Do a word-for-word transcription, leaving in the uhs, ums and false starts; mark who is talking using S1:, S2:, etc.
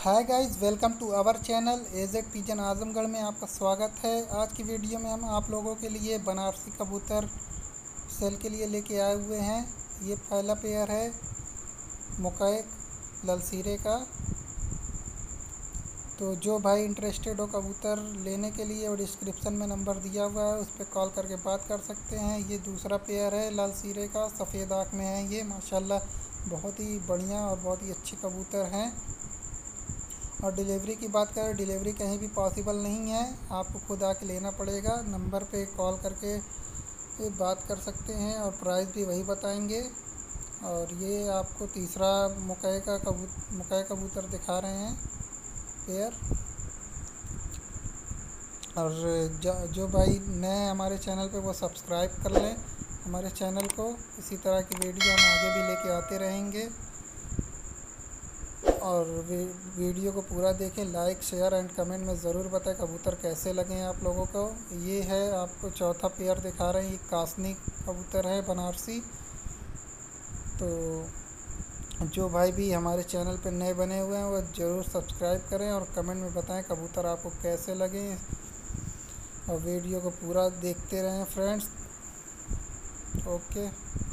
S1: Hi guys, welcome to our channel AZ pigeon Azamgarh में आपका स्वागत है। आज की वीडियो में हम आप लोगों के लिए बनारसी कबूतर सेल के लिए लेके आए हुए हैं। ये पहला पेयर है मुकैक ललसीरे का। तो जो भाई इंटरेस्टेड हो कबूतर लेने के लिए, और डिस्क्रिप्शन में नंबर दिया हुआ है, उस पर कॉल करके बात कर सकते हैं। ये दूसरा पेयर है ललसीरे का, सफ़ेद आँख में है ये। माशाल्लाह बहुत ही बढ़िया और बहुत ही अच्छे कबूतर हैं। और डिलीवरी की बात करें, डिलीवरी कहीं भी पॉसिबल नहीं है, आपको खुद आके लेना पड़ेगा। नंबर पे कॉल करके बात कर सकते हैं और प्राइस भी वही बताएंगे। और ये आपको तीसरा मुकैया का कबूतर मुकैया कबूतर दिखा रहे हैं पेयर। और जो भाई नए हमारे चैनल पे वो सब्सक्राइब कर लें हमारे चैनल को। इसी तरह की वीडियो हम आगे भी लेके आते रहेंगे। और वीडियो को पूरा देखें, लाइक शेयर एंड कमेंट में ज़रूर बताएं कबूतर कैसे लगे आप लोगों को। ये है आपको चौथा पेयर दिखा रहे हैं, ये कासनी कबूतर है बनारसी। तो जो भाई भी हमारे चैनल पर नए बने हुए हैं वो ज़रूर सब्सक्राइब करें और कमेंट में बताएं कबूतर आपको कैसे लगे। और वीडियो को पूरा देखते रहें फ्रेंड्स। ओके।